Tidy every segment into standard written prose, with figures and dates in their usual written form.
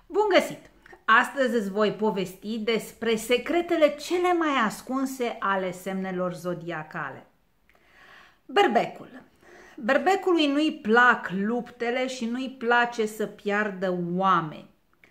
Bun găsit! Astăzi îți voi povesti despre secretele cele mai ascunse ale semnelor zodiacale. Berbecul. Berbecului nu-i plac luptele și nu-i place să piardă oameni.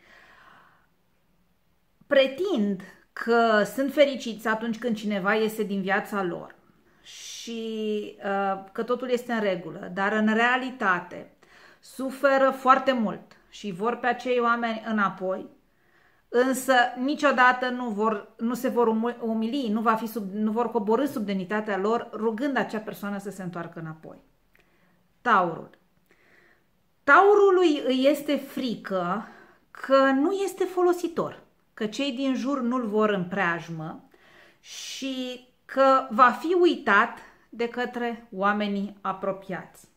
Pretind că sunt fericiți atunci când cineva iese din viața lor și că totul este în regulă, dar în realitate suferă foarte mult și vor pe acei oameni înapoi, însă niciodată nu se vor umili, nu vor coborî sub demnitatea lor, rugând acea persoană să se întoarcă înapoi. Taurul. Taurului îi este frică că nu este folositor, că cei din jur nu-l vor în preajmă și că va fi uitat de către oamenii apropiați.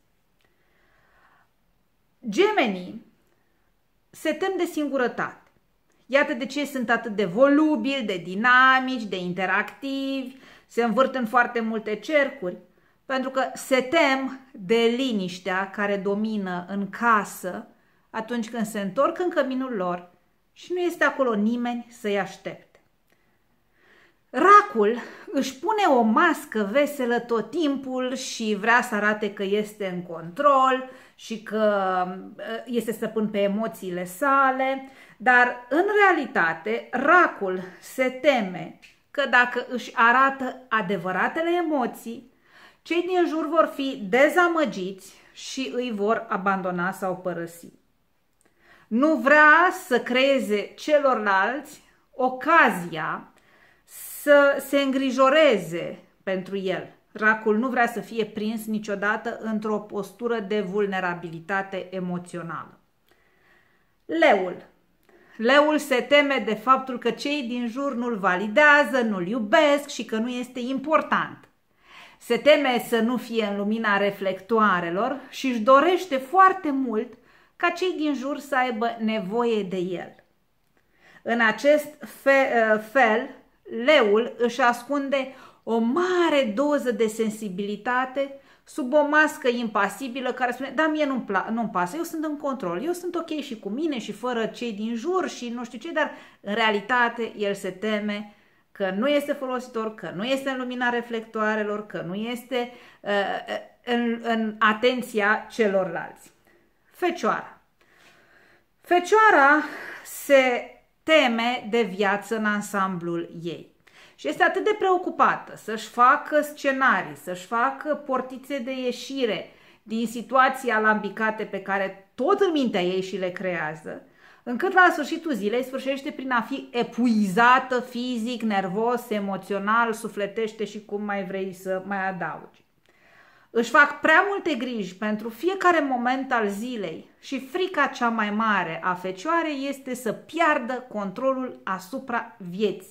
Gemenii se tem de singurătate. Iată de ce sunt atât de volubili, de dinamici, de interactivi, se învârt în foarte multe cercuri, pentru că se tem de liniștea care domină în casă atunci când se întorc în căminul lor și nu este acolo nimeni să-i aștepte. Racul își pune o mască veselă tot timpul și vrea să arate că este în control și că este stăpân pe emoțiile sale, dar în realitate racul se teme că dacă își arată adevăratele emoții, cei din jur vor fi dezamăgiți și îi vor abandona sau părăsi. Nu vrea să creeze celorlalți ocazia să se îngrijoreze pentru el. Racul nu vrea să fie prins niciodată într-o postură de vulnerabilitate emoțională. Leul. Leul se teme de faptul că cei din jur nu-l validează, nu-l iubesc și că nu este important. Se teme să nu fie în lumina reflectoarelor și își dorește foarte mult ca cei din jur să aibă nevoie de el. În acest fel, leul își ascunde o mare doză de sensibilitate sub o mască impasibilă care spune: da, mie nu-mi pasă, eu sunt în control, eu sunt ok și cu mine și fără cei din jur și nu știu ce, dar în realitate el se teme că nu este folositor, că nu este în lumina reflectoarelor, că nu este în atenția celorlalți. Fecioara. Fecioara se teme de viață în ansamblul ei și este atât de preocupată să-și facă scenarii, să-și facă portițe de ieșire din situații alambicate pe care tot în mintea ei și le creează, încât la sfârșitul zilei sfârșește prin a fi epuizată fizic, nervos, emoțional, sufletește și cum mai vrei să mai adaugi. Își fac prea multe griji pentru fiecare moment al zilei și frica cea mai mare a fecioarei este să piardă controlul asupra vieții.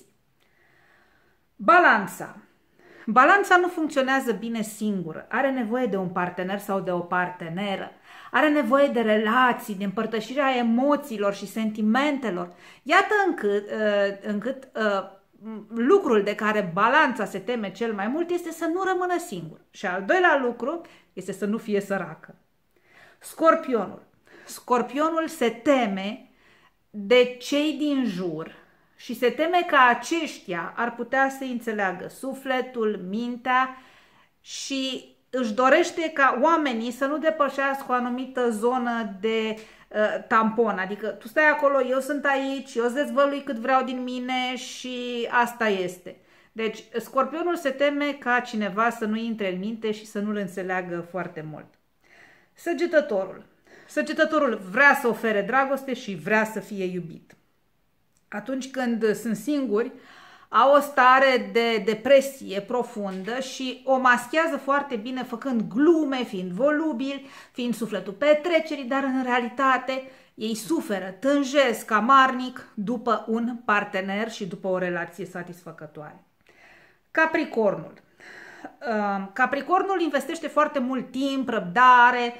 Balanța. Balanța nu funcționează bine singură, are nevoie de un partener sau de o parteneră, are nevoie de relații, de împărtășirea emoțiilor și sentimentelor. Iată încât lucrul de care balanța se teme cel mai mult este să nu rămână singur. Și al doilea lucru este să nu fie săracă. Scorpionul. Scorpionul se teme de cei din jur și se teme că aceștia ar putea să înțeleagă sufletul, mintea și își dorește ca oamenii să nu depășească o anumită zonă de tampon, adică tu stai acolo, eu sunt aici, eu îți dezvălui cât vreau din mine și asta este. Deci scorpionul se teme ca cineva să nu intre în minte și să nu-l înțeleagă foarte mult. Săgetătorul. Săgetătorul vrea să ofere dragoste și vrea să fie iubit. Atunci când sunt singuri, au o stare de depresie profundă și o maschează foarte bine făcând glume, fiind volubili, fiind sufletul petrecerii, dar în realitate ei suferă, tânjesc amarnic după un partener și după o relație satisfăcătoare. Capricornul. Capricornul investește foarte mult timp, răbdare,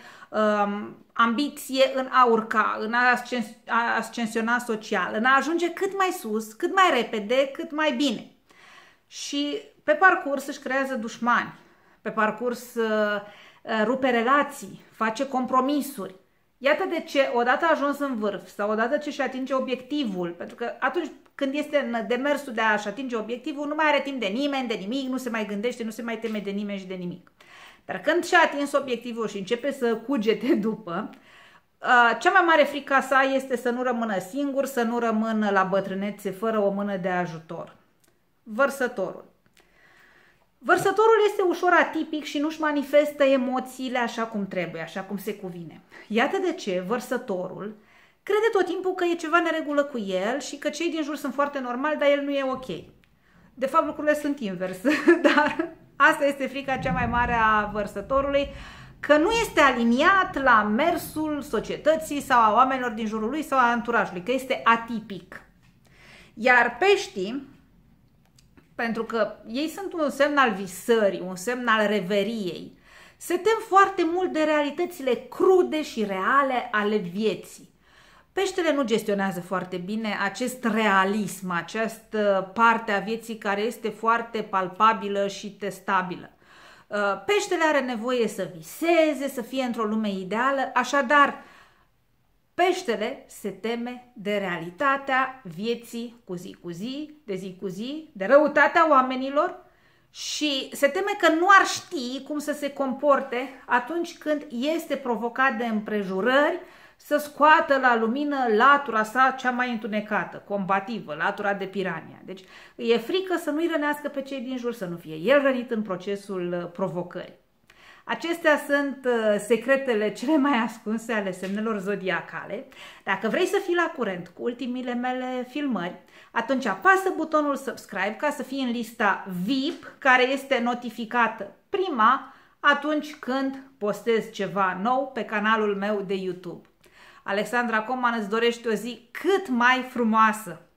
ambiție în a urca, în a ascensiona social, în a ajunge cât mai sus, cât mai repede, cât mai bine. Și pe parcurs își creează dușmani, pe parcurs rupe relații, face compromisuri. Iată de ce, odată ajuns în vârf sau odată ce își atinge obiectivul, pentru că atunci când este în demersul de a-și atinge obiectivul, nu mai are timp de nimeni, de nimic, nu se mai gândește, nu se mai teme de nimeni și de nimic. Dar când și-a atins obiectivul și începe să cugete după, cea mai mare frică a sa este să nu rămână singur, să nu rămână la bătrânețe fără o mână de ajutor. Vărsătorul. Vărsătorul este ușor atipic și nu-și manifestă emoțiile așa cum trebuie, așa cum se cuvine. Iată de ce vărsătorul crede tot timpul că e ceva neregulă cu el și că cei din jur sunt foarte normali, dar el nu e ok. De fapt, lucrurile sunt invers, dar asta este frica cea mai mare a vărsătorului, că nu este aliniat la mersul societății sau a oamenilor din jurul lui sau a anturajului, că este atipic. Iar peștii, pentru că ei sunt un semn al visării, un semn al reveriei, se tem foarte mult de realitățile crude și reale ale vieții. Peștele nu gestionează foarte bine acest realism, această parte a vieții care este foarte palpabilă și testabilă. Peștele are nevoie să viseze, să fie într-o lume ideală, așadar peștele se teme de realitatea vieții cu zi, de răutatea oamenilor și se teme că nu ar ști cum să se comporte atunci când este provocat de împrejurări să scoată la lumină latura sa cea mai întunecată, combativă, latura de pirania. Deci e frică să nu-i rănească pe cei din jur, să nu fie el rănit în procesul provocării. Acestea sunt secretele cele mai ascunse ale semnelor zodiacale. Dacă vrei să fii la curent cu ultimile mele filmări, atunci apasă butonul subscribe ca să fii în lista VIP, care este notificată prima atunci când postez ceva nou pe canalul meu de YouTube. Alexandra Coman îți dorește o zi cât mai frumoasă!